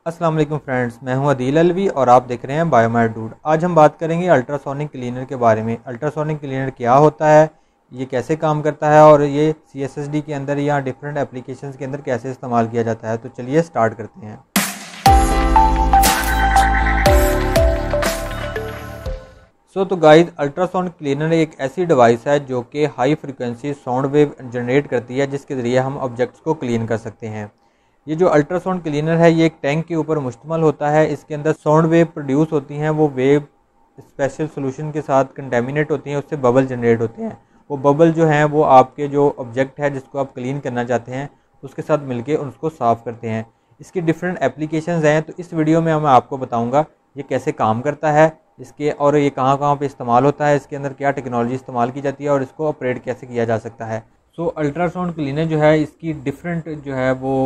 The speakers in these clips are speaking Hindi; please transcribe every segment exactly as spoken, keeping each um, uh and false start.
अस्सलाम वालेकुम फ्रेंड्स, मैं हूं अदील अलवी और आप देख रहे हैं बायोमेट डूड। आज हम बात करेंगे अल्ट्रासोनिक क्लीनर के बारे में। अल्ट्रासोनिक क्लीनर क्या होता है, ये कैसे काम करता है और ये सी एस एस डी के अंदर या डिफरेंट एप्लीकेशंस के अंदर कैसे इस्तेमाल किया जाता है। तो चलिए स्टार्ट करते हैं। सो तो गाइस, अल्ट्रासाउंड क्लीनर एक ऐसी डिवाइस है जो कि high frequency sound wave generate करती है, जिसके ज़रिए हम ऑब्जेक्ट्स को क्लीन कर सकते हैं। ये जो अल्ट्रासाउंड क्लीनर है ये एक टैंक के ऊपर मुश्तमल होता है। इसके अंदर साउंड वेव प्रोड्यूस होती हैं, वो वेव स्पेशल सोल्यूशन के साथ कंटेमिनेट होती हैं, उससे बबल जनरेट होते हैं। वो बबल जो हैं वो आपके जो ऑब्जेक्ट है जिसको आप क्लीन करना चाहते हैं उसके साथ मिलके उसको साफ़ करते हैं। इसकी डिफरेंट एप्लीकेशंस हैं, तो इस वीडियो में मैं आपको बताऊँगा ये कैसे काम करता है, इसके और ये कहाँ कहाँ पे इस्तेमाल होता है, इसके अंदर क्या टेक्नोलॉजी इस्तेमाल की जाती है और इसको ऑपरेट कैसे किया जा सकता है। सो अल्ट्रासाउंड क्लीनर जो है इसकी डिफरेंट जो है वो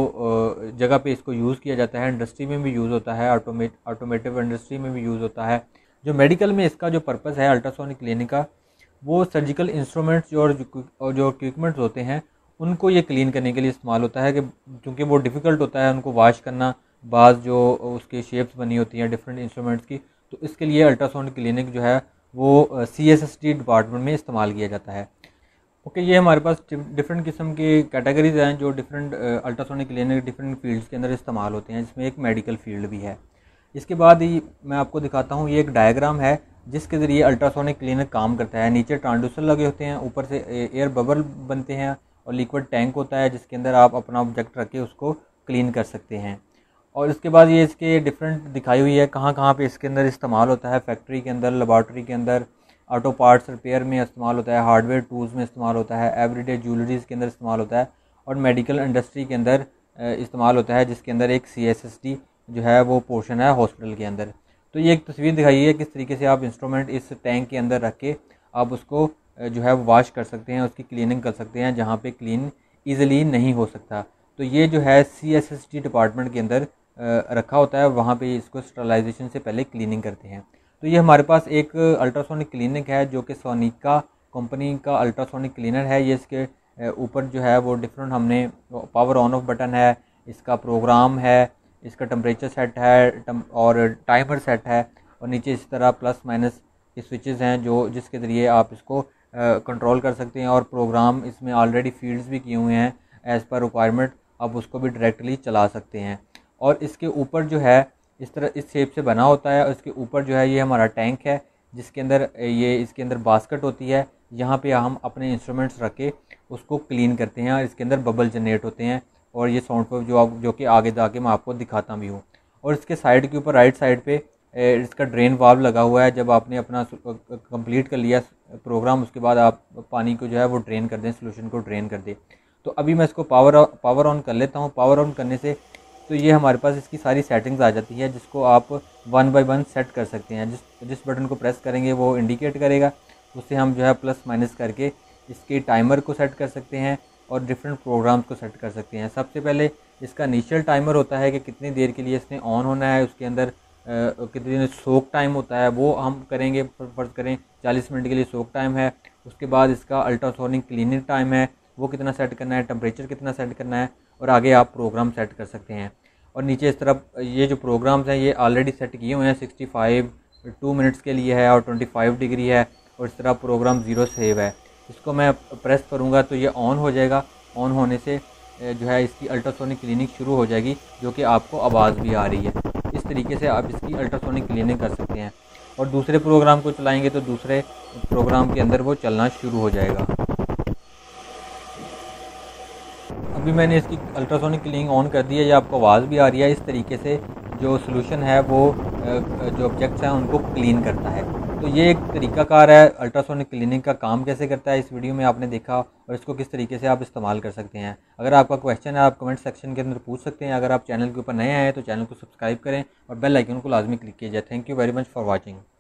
जगह पे इसको यूज़ किया जाता है। इंडस्ट्री में भी यूज़ होता है, ऑटोमेट ऑटोमेटिव इंडस्ट्री में भी यूज़ होता है। जो मेडिकल में इसका जो पर्पज़ है अल्ट्रासाउंड क्लीनर का, वो सर्जिकल इंस्ट्रूमेंट्स और जो जो इक्विपमेंट्स होते हैं उनको ये क्लीन करने के लिए इस्तेमाल होता है, कि क्योंकि वो डिफ़िकल्ट होता है उनको वॉश करना, बाज़ जो उसकी शेप्स बनी होती हैं डिफरेंट इंस्ट्रूमेंट्स की, तो इसके लिए अल्ट्रासाउंड क्लीनिक जो है वो C S S D department में इस्तेमाल किया जाता है। ओके, ये हमारे पास डिफरेंट किस्म की कैटेगरीज हैं जो different ultrasonic cleaner different fields के अंदर इस्तेमाल होते हैं, जिसमें एक मेडिकल फील्ड भी है। इसके बाद ही मैं आपको दिखाता हूँ, ये एक डायग्राम है जिसके ज़रिए अल्ट्रासोनिक क्लीनर काम करता है। नीचे ट्रांसड्यूसर लगे होते हैं, ऊपर से एयर बबल बनते हैं और लिक्विड टैंक होता है जिसके अंदर आप अपना ऑब्जेक्ट रख के उसको क्लीन कर सकते हैं। और इसके बाद ये इसके डिफरेंट दिखाई हुई है कहाँ कहाँ पे इसके अंदर इस्तेमाल होता है। फैक्ट्री के अंदर, लेबॉर्ट्री के अंदर, ऑटो पार्ट्स रिपेयर में इस्तेमाल होता है, हार्डवेयर टूल्स में इस्तेमाल होता है, एवरीडे ज्वेलरीज के अंदर इस्तेमाल होता है और मेडिकल इंडस्ट्री के अंदर इस्तेमाल होता है, जिसके अंदर एक सी एस एस डी जो है वो पोर्शन है हॉस्पिटल के अंदर। तो ये एक तस्वीर दिखाई है किस तरीके से आप इंस्ट्रूमेंट इस टैंक के अंदर रख के आप उसको जो है वॉश कर सकते हैं, उसकी क्लीनिंग कर सकते हैं जहाँ पे क्लीन ईजिली नहीं हो सकता। तो ये जो है C S S D department के अंदर रखा होता है, वहाँ पे इसको स्टरलाइजेशन से पहले क्लीनिंग करते हैं। तो ये हमारे पास एक अल्ट्रासोनिक क्लीनिक है जो कि सोनिका कंपनी का अल्ट्रासोनिक क्लीनर है। ये इसके ऊपर जो है वो डिफरेंट हमने पावर ऑन ऑफ बटन है, इसका प्रोग्राम है, इसका टेम्परेचर सेट है और टाइमर सेट है, और नीचे इस तरह प्लस माइनस के स्विचेस हैं जो जिसके ज़रिए आप इसको कंट्रोल कर सकते हैं। और प्रोग्राम इसमें ऑलरेडी फील्ड्स भी किए हुए हैं एज़ पर रिक्वायरमेंट, आप उसको भी डायरेक्टली चला सकते हैं। और इसके ऊपर जो है इस तरह इस शेप से बना होता है, और इसके ऊपर जो है ये हमारा टैंक है जिसके अंदर ये इसके अंदर बास्केट होती है, यहाँ पे हम अपने इंस्ट्रूमेंट्स रख के उसको क्लीन करते हैं और इसके अंदर बबल जनरेट होते हैं। और ये साउंड वेव जो जो कि आगे जाके मैं आपको दिखाता भी हूँ। और इसके साइड के ऊपर राइट साइड पे इसका ड्रेन वाल्व लगा हुआ है। जब आपने अपना कंप्लीट कर लिया प्रोग्राम, उसके बाद आप पानी को जो है वो ड्रेन कर दें, सोल्यूशन को ड्रेन कर दें। तो अभी मैं इसको पावर पावर ऑन कर लेता हूँ। पावर ऑन करने से तो ये हमारे पास इसकी सारी सेटिंग्स आ जाती है, जिसको आप वन बाय वन सेट कर सकते हैं। जिस जिस बटन को प्रेस करेंगे वो इंडिकेट करेगा, उससे हम जो है प्लस माइनस करके इसके टाइमर को सेट कर सकते हैं और डिफरेंट प्रोग्राम्स को सेट कर सकते हैं। सबसे पहले इसका इनिशियल टाइमर होता है कि कितनी देर के लिए इसने ऑन होना है, उसके अंदर कितनी देर सोक टाइम होता है वो हम करेंगे। फर्ज करें चालीस मिनट के लिए सोक टाइम है। उसके बाद इसका अल्ट्रासोनिक क्लीनिंग टाइम है, वो कितना सेट करना है, टेम्परेचर कितना सेट करना है, और आगे आप प्रोग्राम सेट कर सकते हैं। और नीचे इस तरफ ये जो प्रोग्राम्स हैं ये ऑलरेडी सेट किए हुए हैं। सिक्सटी फाइव टू मिनट्स के लिए है और ट्वेंटी फाइव डिग्री है, और इस तरह प्रोग्राम ज़ीरो सेव है। इसको मैं प्रेस करूँगा तो ये ऑन हो जाएगा। ऑन होने से जो है इसकी अल्ट्रासोनिक क्लीनिंग शुरू हो जाएगी, जो कि आपको आवाज़ भी आ रही है। इस तरीके से आप इसकी अल्ट्रासोनिक क्लीनिंग कर सकते हैं। और दूसरे प्रोग्राम को चलाएँगे तो दूसरे प्रोग्राम के अंदर वो चलना शुरू हो जाएगा। अभी मैंने इसकी अल्ट्रासोनिक क्लीनिंग ऑन कर दी है, ये आपको आवाज़ भी आ रही है। इस तरीके से जो सोल्यूशन है वो जो ऑब्जेक्ट्स हैं उनको क्लीन करता है। तो ये एक तरीकाकार है अल्ट्रासोनिक क्लीनिंग का काम कैसे करता है, इस वीडियो में आपने देखा, और इसको किस तरीके से आप इस्तेमाल कर सकते हैं। अगर आपका क्वेश्चन है आप कमेंट सेक्शन के अंदर पूछ सकते हैं। अगर आप चैनल के ऊपर नए आए हैं तो चैनल को सब्सक्राइब करें और बेल आइकन को लाजमी क्लिक कीजिए। Thank you very much for watching.